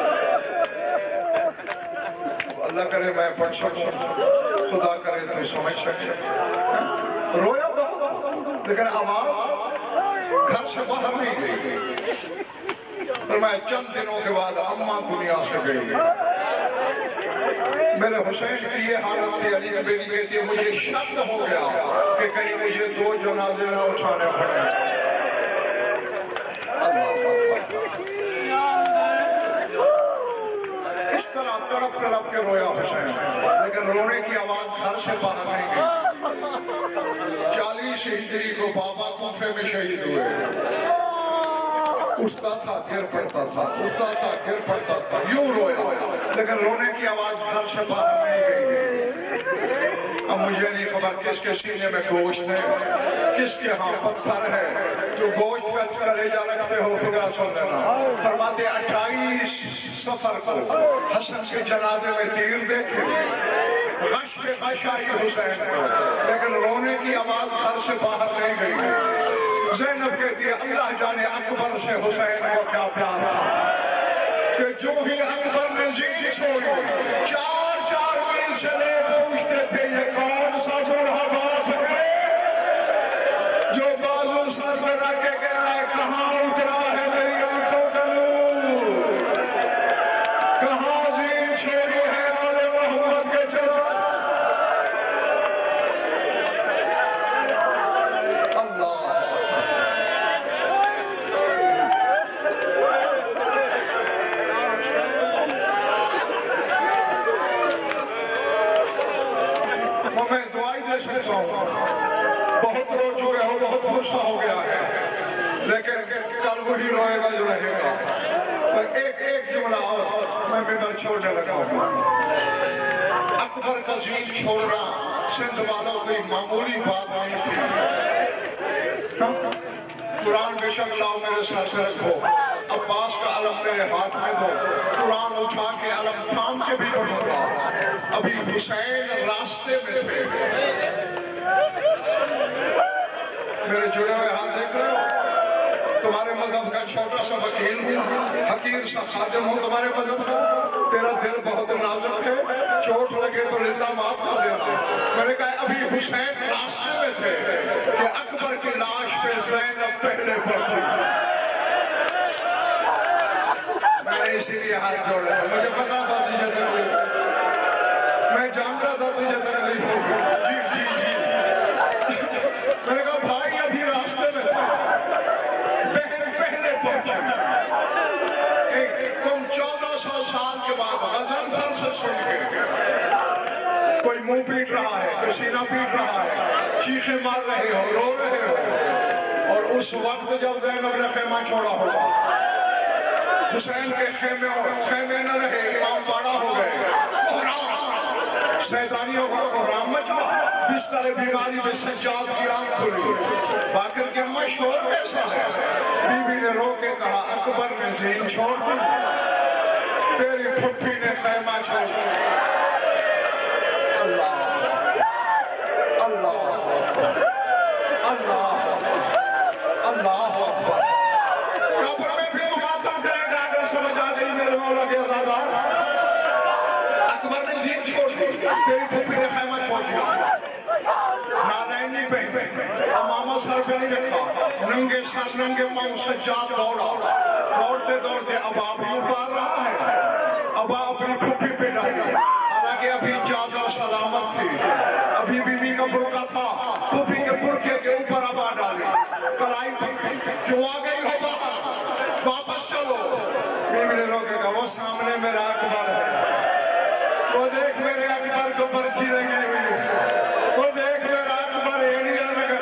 اللہ کرے میں پڑھ سکوں، خدا کرے تو سمجھ سکے، رویا بہت لیکن آواز گھر سے باہر نہیں گئی۔ پر میں چند دنوں کے بعد اماں دنیا سے گئی، میرے حسین کی یہ حالت تھی، علی کی بیٹی کہتی ہے مجھے شک ہو گیا کہ کہیں مجھے 2 جنازے نہ اٹھانے پڑے۔ اس طرح تڑپ تڑپ کے رویا حسین، لیکن رونے کی آواز گھر سے باہر نہیں گئی۔ 40 ہجری کو بابا کوفے میں شہید ہوئے، اٹھتا تھا گر پڑتا تھا، اٹھتا تھا گر پڑتا تھا، یوں رویا، لیکن رونے کی آواز گھر سے باہر نہیں گئی۔ اب مجھے نہیں خبر کس کے سینے میں گوشت ہے، کس کے ہاں پتھر ہے، جو گوشت کا کلیجہ رکھتے ہو فکرہ سن لینا۔ فرماتے 28 سفر کو حسن کے جنازے میں تیر دیکھے، غش پہ غش آئی حسین کو، لیکن رونے کی آواز گھر سے باہر نہیں گئی۔ زینب کہتی ہے اللہ جانے اکبر سے حسین کو کیا پیار تھا کہ جو ہی اکبر نے زین چھوڑی 4 میل سے لے پوچھتے تھے یہ کون سا بوڑھا باپ ہے جو بازو سر میں رکھ کے گیا ہے، کہاں اترا ہے میری آنکھوں کا نور، کہاں زین چھوڑی ہے آل محمد کے چچا۔ میں دعائی دے سکتا ہوں، بہت رو چکے ہو، بہت غصہ ہو گیا ہے، لیکن کل وہی روئے گا جو رہے گا۔ ایک جملہ اور میں ممبر چھوڑنے لگا ہوں۔ اکبر کا زین چھوڑنا سندھ والوں کی معمولی بات نہیں تھی۔ قرآن بے شک لاؤ میرے سر سے رکھو، عباس کا علم میرے ہاتھ میں دو، قرآن اٹھا کے علم تھام کے بھی پڑھوں گا۔ ابھی حسین راستے میں تھے، میرے جڑے ہوئے ہاتھ دیکھ رہے ہو، تمہارے مذہب کا چھوٹا سا وکیل ہوں، حقیر سا خادم ہوں تمہارے مذہب کا، تیرا دل بہت نازک ہے، چوٹ لگے تو للہ معاف کر دینا۔ میں نے کہا ابھی حسین راستے میں تھے کہ اکبر کی لاش پہ زینب پہلے پہنچی۔ میں نے اسی لیے ہاتھ جوڑے، مجھے پتا تھا تجھے تکلیف، میں جانتا تھا تجھے تکلیف ہوگی۔ جی میں نے کہا بھائی ابھی راستے میں تھے، پہلے پہنچے۔ تم 1400 سال کے بعد غزل سر سے سن کے کوئی منہ پیٹ رہا ہے، کوئی سینہ پیٹ رہا ہے، چیخیں مار رہے ہو، رو رہے ہو، اور اس وقت جب زینب نے خیمہ چھوڑا ہوگا، حسین کے خیمے نہ رہے، امام باڑا ہو گئے، شیطانیوں کا قرآن مچا، بستر بیماری میں سجاد کی آنکھ کھلی، باقر کے مشہور کیسا ہے؟ بی بی نے رو کے کہا اکبر نے زین چھوڑ دی، تیری پھپھی نے خیمہ چھوڑ دی۔ اللہ اللہ اللہ اللہ اکبر۔ قبر میں بھی تو ماتم کرے گا اگر سمجھ آ گئی میرے مولا کے عزادار۔ اکبر نے زین چھوڑ دی، تیری پھپھی نے خیمہ چھوڑ دیا، نالین نہیں پہنے، امامہ سر پہ نہیں رکھا، ننگے سر ننگے پاؤں سجاد دوڑا، دوڑتے دوڑتے ابا بھی اتار رہا ہے، ابا اپنی پھپھی پہ ڈالی، حالانکہ ابھی جادہ سلامت تھی، ابھی بیوی کا برقع تھا، پھپھی کے برقعے کے اوپر ابا ڈالی، کلائی کیوں آ گئی ہو باہر، واپس چلو۔ بیوی نے روکے گا وہ سامنے میرا اکبر ہے، وہ دیکھ میرے اکبر کو پرچی لگی ہوئی ہے، وہ دیکھ میرا اکبر ایڑیا لگا۔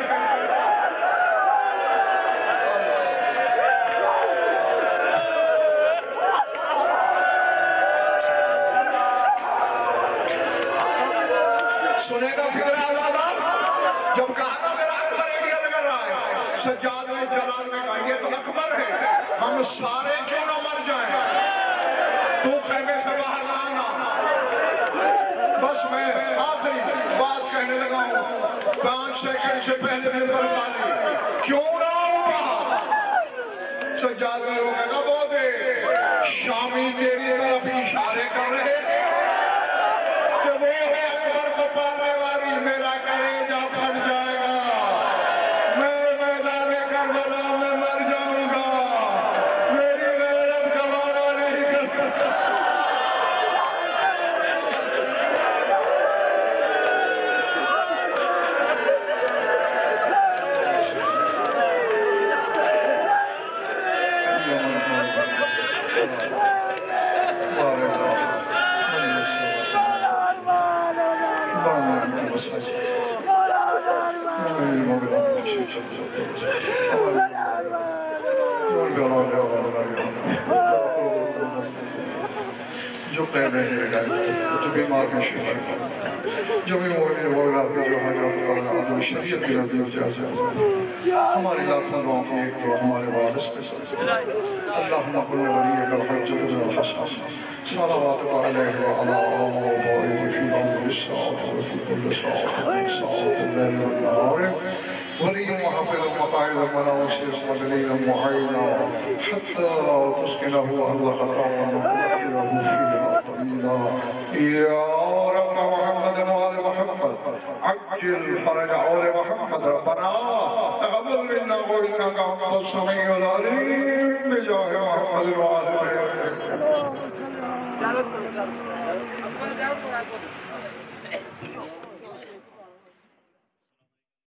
سنے گا فکر آزادہ جب کہا نا میرا اکبر ایڑیا لگا رہا ہے، سجاد نے جلال میں کہا یہ تو اکبر ہے، ہم سارے کیوں نہ مر جائیں، تو خیمے سے سے پہلے ممبر خالی کیوں نہ ہوا؟ سجاد نے ہو گیا وہ دے شامی تیری طرف اشارے کر رہے تھے کہ وہ ہے اکبر کو پانے والی میرا کلیجہ پھٹ جائے گا میں میدان کربلا میں مر جاؤں گا میری غیرت گوارا نہیں کر سکتا جو پہلے جو بیمار میں شفا جو بھی مومن وغیرہ جو حاجات و شریعت کی رضی اجازت ہماری لاکھوں دعاؤں کی ایک دعا ہمارے وارث کے ساتھ اللہم قل ولیک الحجۃ الحسن صلوات علیہ وعلی آلہ فی الارض والسماء وفی کل ساعة الليل والنهار ولي وحفظ وقائد المناصر ودليلا معينا حتى تسكنه أهل خطا ونغفره فيها طويلا يا رب محمد وآل محمد عجل فرج آل محمد ربنا تقبل منا وإنك أنت السميع العليم بجاه محمد وآل محمد